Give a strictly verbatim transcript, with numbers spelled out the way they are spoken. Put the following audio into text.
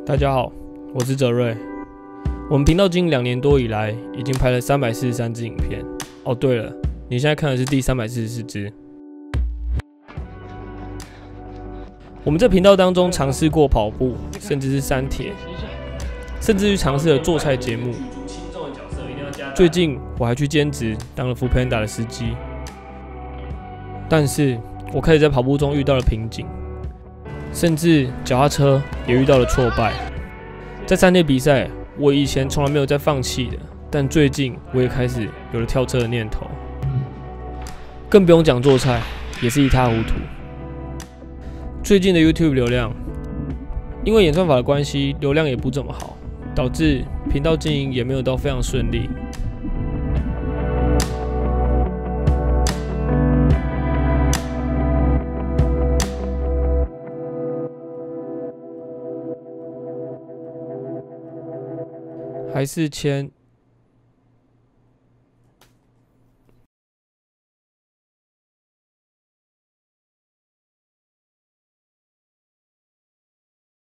大家好，我是哲瑞。我们频道经营两年多以来，已经拍了三百四十三支影片。哦，对了，你现在看的是第三百四十四支。我们在频道当中尝试过跑步，甚至是三铁，甚至去尝试了做菜节目。最近我还去兼职当了 Foodpanda 的司机。但是我开始在跑步中遇到了瓶颈，甚至脚踏车也遇到了挫败。在三铁比赛，我以前从来没有在放弃的，但最近我也开始有了跳车的念头。更不用讲做菜，也是一塌糊涂。最近的 YouTube 流量，因为演算法的关系，流量也不怎么好，导致频道经营也没有到非常顺利。还是签